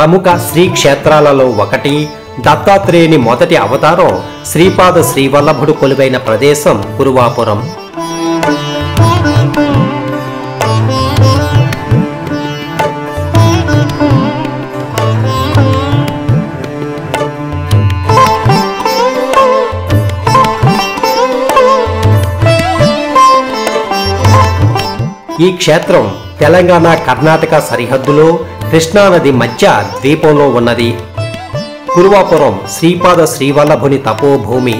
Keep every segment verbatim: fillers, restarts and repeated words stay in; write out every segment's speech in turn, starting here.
ప్రముఖ శ్రీ క్షేత్రాలలో ఒకటి. దత్తాత్రేయుని మొదటి అవతారం శ్రీపాద శ్రీవల్లభుడు కొలువైన ప్రదేశం కురువాపురం. ఈ క్షేత్రం తెలంగాణ కర్ణాటక సరిహద్దులో కృష్ణానది మధ్య ద్వీపంలో ఉన్నది. కురువాపురం శ్రీపాద శ్రీవల్లభుని తపోభూమి.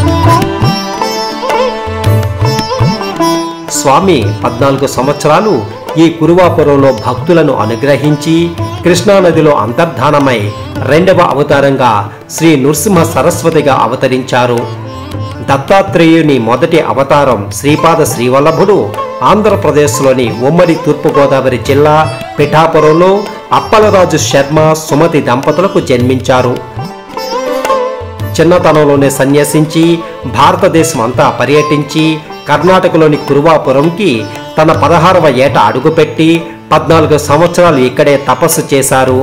స్వామి పద్నాలుగు సంవత్సరాలు ఈ కురువాపురంలో భక్తులను అనుగ్రహించి కృష్ణానదిలో అంతర్ధానమై రెండవ అవతారంగా శ్రీ నృసింహ సరస్వతిగా అవతరించారు. దత్తాత్రేయుని మొదటి అవతారం శ్రీపాద శ్రీవల్లభుడు ఆంధ్రప్రదేశ్లోని ఉమ్మడి తూర్పుగోదావరి జిల్లా పిఠాపురంలో అప్పలరాజు శర్మ సుమతి దంపతులకు జన్మించారు. చిన్నతనంలోనే సన్యసించి భారతదేశం అంతా పర్యటించి కర్ణాటకలోని కురువాపురంకి తన పదహారవ ఏట అడుగుపెట్టి పద్నాలుగు సంవత్సరాలు ఇక్కడే తపస్సు చేశారు.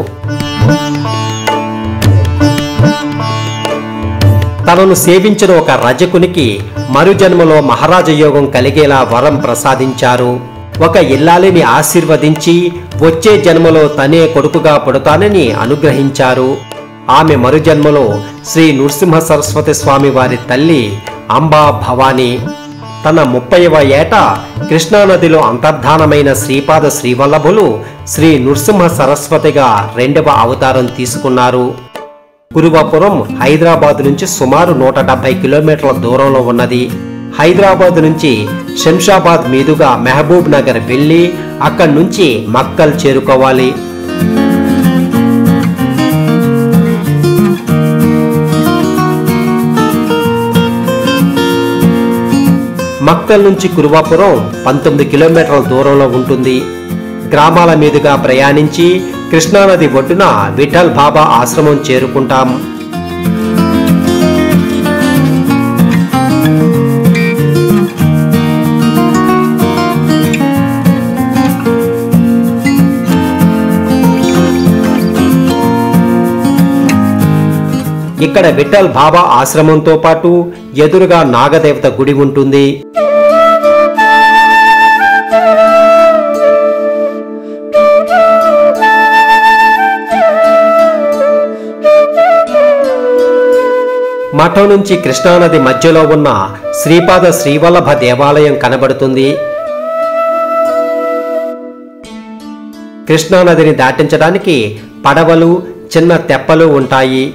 తనను సేవించిన ఒక రజకునికి మరుజన్మలో మహారాజ యోగం కలిగేలా వరం ప్రసాదించారు. ఒక ఇల్లాలిని ఆశీర్వదించి వచ్చే జన్మలో తనే కొడుకుగా పుడతానని అనుగ్రహించారు. ఆమె మరుజన్మలో శ్రీ నృసింహ సరస్వతి స్వామి వారి తల్లి అంబా భవాని. తన ముప్పైవ ఏట కృష్ణానదిలో అంతర్ధానమైన శ్రీపాద శ్రీవల్లభులు శ్రీ నృసింహ సరస్వతిగా రెండవ అవతారం తీసుకున్నారు. కురువాపురం హైదరాబాద్ నుంచి సుమారు నూట డెబ్బై కిలోమీటర్ల దూరంలో ఉన్నది. హైదరాబాద్ నుంచి శంషాబాద్ మీదుగా మహబూబ్ నగర్ వెళ్లి అక్కడి నుంచి మక్కల్ చేరుకోవాలి. మక్కల్ నుంచి కురువాపురం పంతొమ్మిది కిలోమీటర్ల దూరంలో ఉంటుంది. గ్రామాల మీదుగా ప్రయాణించి కృష్ణానది ఒడ్డున విఠల్ బాబా ఆశ్రమం చేరుకుంటాం. ఇక్కడ విఠల్ బాబా ఆశ్రమంతో పాటు ఎదురుగా నాగదేవత గుడి ఉంటుంది. మఠం నుంచి కృష్ణానది మధ్యలో ఉన్న శ్రీపాద శ్రీవల్లభ దేవాలయం కనబడుతుంది. కృష్ణానదిని దాటించడానికి పడవలు, చిన్న తెప్పలు ఉంటాయి.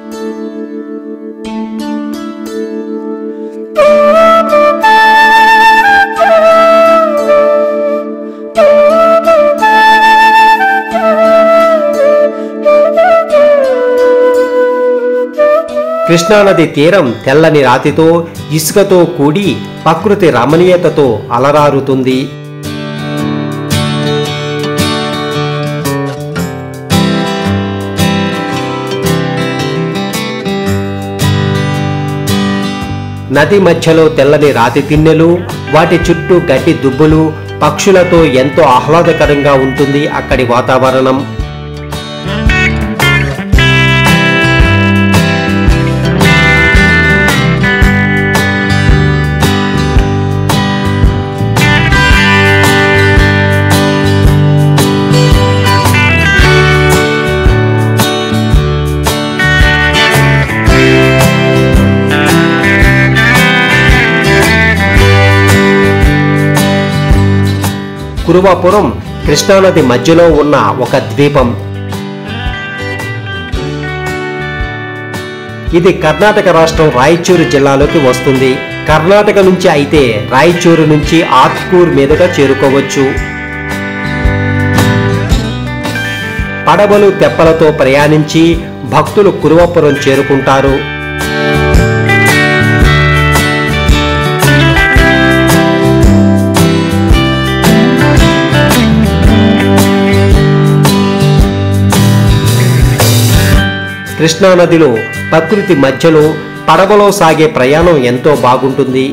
కృష్ణానది తీరం తెల్లని రాతితో, ఇసుకతో కూడి ప్రకృతి రమణీయతతో అలరారుతుంది. నది మధ్యలో తెల్లని రాతి తిన్నెలు, వాటి చుట్టూ గడ్డి దుబ్బులు, పక్షులతో ఎంతో ఆహ్లాదకరంగా ఉంటుంది అక్కడి వాతావరణం. కురువాపురం కృష్ణానది మధ్యలో ఉన్న ఒక ద్వీపం. ఇది కర్ణాటక రాష్ట్రం రాయచూరు జిల్లాలోకి వస్తుంది. కర్ణాటక నుంచి అయితే రాయచూరు నుంచి ఆత్కూర్ మీదుగా చేరుకోవచ్చు. పడవలు, తెప్పలతో ప్రయాణించి భక్తులు కురువాపురం చేరుకుంటారు. కృష్ణానదిలో ప్రకృతి మధ్యలో పడవలో సాగే ప్రయాణం ఎంతో బాగుంటుంది.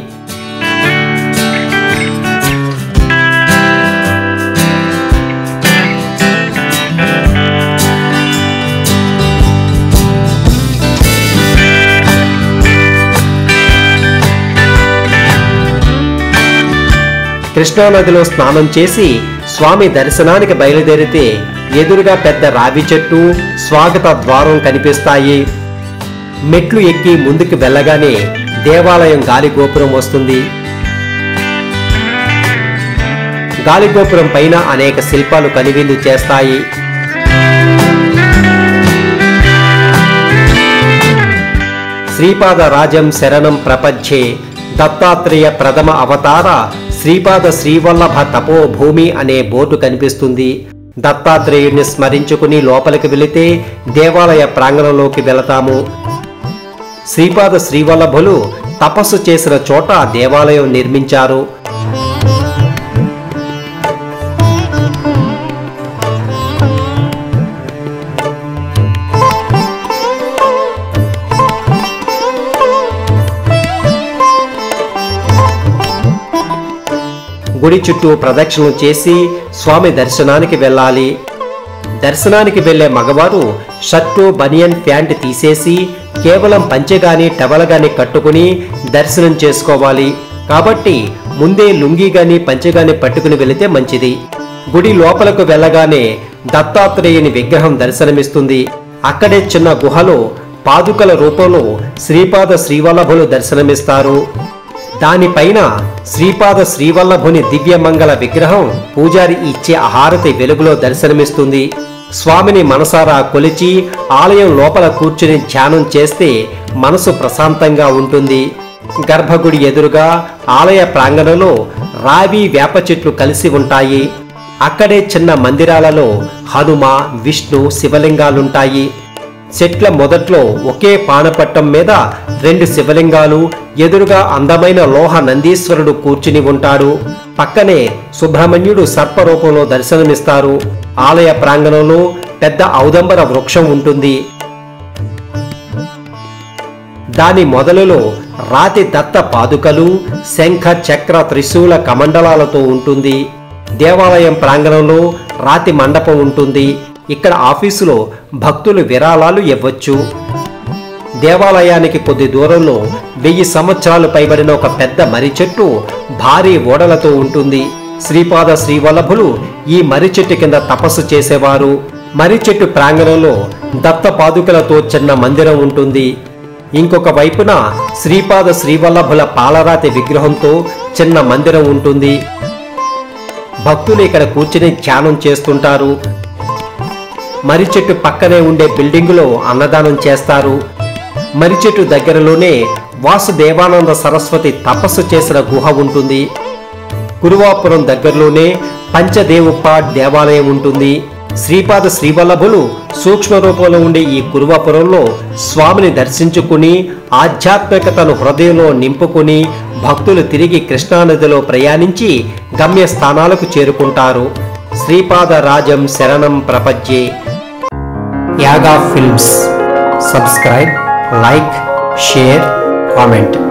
కృష్ణానదిలో స్నానం చేసి స్వామి దర్శనానికి బయలుదేరితే ఎదురుగా పెద్ద రావి చెట్టు, స్వాగత ద్వారం కనిపిస్తాయి. మెట్లు ఎక్కి ముందుకు వెళ్ళగానే దేవాలయం గాలిగోపురం వస్తుంది. గాలిగోపురం పైన అనేక శిల్పాలు కనువిందు చేస్తాయి. శ్రీపాద రాజం శరణం ప్రపంచే దత్తాత్రేయ ప్రథమ అవతార శ్రీపాద శ్రీవల్లభ తపోభూమి అనే బోర్డు కనిపిస్తుంది. దత్తాత్రేయుడిని స్మరించుకుని లోపలికి వెళితే దేవాలయ ప్రాంగణంలోకి వెళతాము. శ్రీపాద శ్రీవల్లభులు తపస్సు చేసిన చోట దేవాలయం నిర్మించారు. గుడి చుట్టూ ప్రదక్షిణలు చేసి స్వామి దర్శనానికి వెళ్ళాలి. దర్శనానికి వెళ్లే మగవారు షర్టు, బనియన్, ప్యాంట్ తీసేసి కేవలం పంచెగాని టవల్ గాని కట్టుకుని దర్శనం చేసుకోవాలి. కాబట్టి ముందే లుంగీ గాని పంచెగాని పట్టుకుని వెళితే మంచిది. గుడి లోపలకు వెళ్ళగానే దత్తాత్రేయుని విగ్రహం దర్శనమిస్తుంది. అక్కడే చిన్న గుహలో పాదుకల రూపంలో శ్రీపాద శ్రీవల్లభులు దర్శనమిస్తారు. దానిపైన శ్రీపాద శ్రీవల్లభుని దివ్యమంగళ విగ్రహం పూజారి ఇచ్చే హారతి వెలుగులో దర్శనమిస్తుంది. స్వామిని మనసారా కొలిచి ఆలయం లోపల కూర్చుని ధ్యానం చేస్తే మనసు ప్రశాంతంగా ఉంటుంది. గర్భగుడి ఎదురుగా ఆలయ ప్రాంగణంలో రావి, వేప చెట్లు కలిసి ఉంటాయి. అక్కడే చిన్న మందిరాలలో హనుమ, విష్ణు, శివలింగాలుంటాయి. చెట్ల మొదట్లో ఒకే పానపట్టం మీద రెండు శివలింగాలు, ఎదురుగా అందమైన లోహ నందీశ్వరుడు కూర్చుని ఉంటాడు. పక్కనే సుబ్రహ్మణ్యుడు సర్పరూపంలో దర్శనమిస్తారు. ఆలయ ప్రాంగణంలో పెద్ద ఔదంబర వృక్షం ఉంటుంది. దాని మొదలులో రాతి దత్త పాదుకలు, శంఖ, చక్ర, త్రిశూల కమండలాలతో ఉంటుంది. దేవాలయం ప్రాంగణంలో రాతి మండపం ఉంటుంది. ఇక్కడ ఆఫీసులో భక్తులు విరాళాలు ఇవ్వచ్చు. దేవాలయానికి కొద్ది దూరంలో వెయ్యి సంవత్సరాలు పైబడిన ఒక పెద్ద మర్రి చెట్టు భారీ ఓడలతో ఉంటుంది. శ్రీపాద శ్రీవల్లభులు ఈ మర్రి చెట్టు కింద తపస్సు చేసేవారు. మర్రి చెట్టు ప్రాంగణంలో దత్త పాదుకలతో చిన్న మందిరం ఉంటుంది. ఇంకొక వైపున శ్రీపాద శ్రీవల్లభుల పాలరాతి విగ్రహంతో చిన్న మందిరం ఉంటుంది. భక్తులు ఇక్కడ కూర్చుని ధ్యానం చేస్తుంటారు. మర్రి చెట్టు పక్కనే ఉండే బిల్డింగులో అన్నదానం చేస్తారు. మర్రి చెట్టు దగ్గరలోనే వాసుదేవానంద సరస్వతి తపస్సు చేసిన గుహ ఉంటుంది. కురువాపురం దగ్గరలోనే పంచదేవుప్పాడ్ దేవాలయం ఉంటుంది. శ్రీపాద శ్రీవల్లభులు సూక్ష్మ రూపంలో ఉండే ఈ కురువాపురంలో స్వామిని దర్శించుకుని ఆధ్యాత్మికతను హృదయంలో నింపుకుని భక్తులు తిరిగి కృష్ణానదిలో ప్రయాణించి గమ్యస్థానాలకు చేరుకుంటారు. శ్రీపాద రాజం శరణం ప్రపంచే. Yaga films. Subscribe, like, share, comment.